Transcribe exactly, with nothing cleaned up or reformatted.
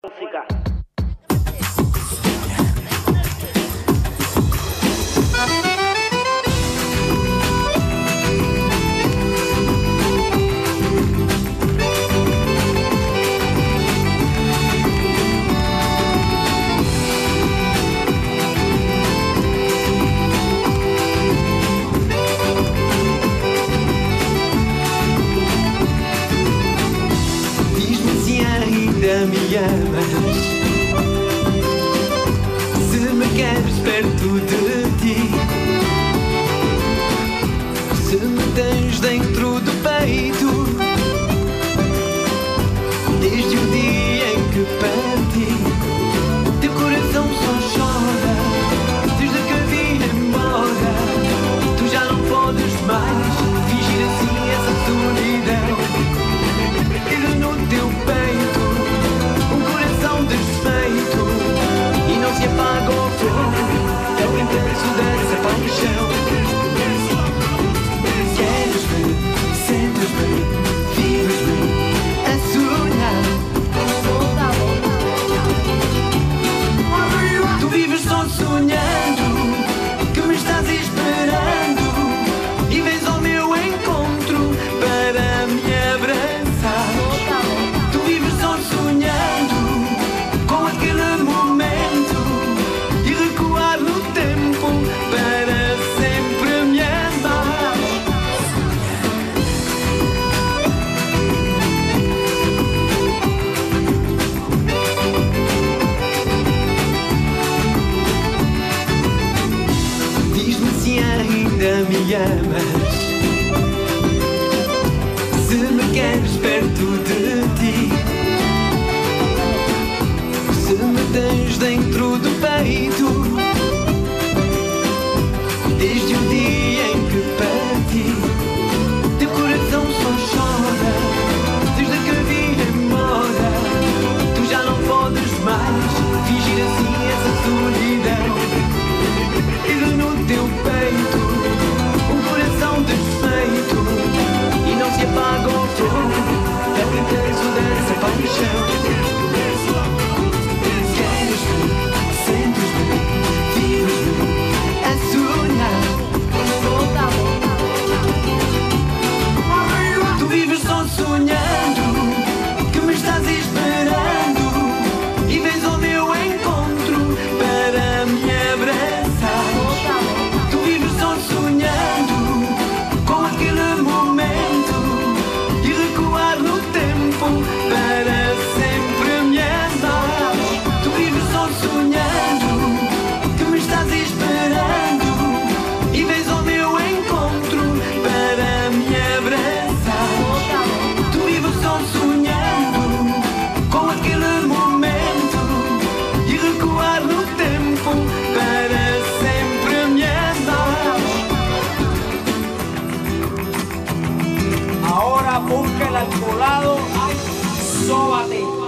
música. Me amas, se me queres perto de ti, se me tens dentro do peito, desde o dia em que parti, teu coração só chora, desde que a vi embora, tu já não podes mais fingir assim essa solidão, e no teu peito desfeito, e não se apaga o fogo, é o intenso dessa paixão. Queres-me, sentes-me, vives-me a sonhar. Tu vives só sonhando, que me estás esperando, e vens ao meu encontro para me abraçar. Tu vives só sonhando para sempre me amar. Diz-me se ainda me amas, se me queres perto de ti, se me tens dentro do peito, desde o dia em que parti, teu coração só chora, desde que vi embora, tu já não podes mais fingir assim essa solidão, e no teu peito, um coração desfeito, e não se apaga o fogo, é o intenso dessa paixão. Sonhando, que me estás esperando, e vens ao meu encontro para me abraçar. Tu vives só sonhando com aquele momento, e recuar no tempo para sempre me amar. Tu vives só sonhando, que me estás esperando, e vens ao meu encontro para me abraçar. Só sonhando com aquele momento, e recuar no tempo para sempre me amar. Ahora busca el alcoholado, sóbate.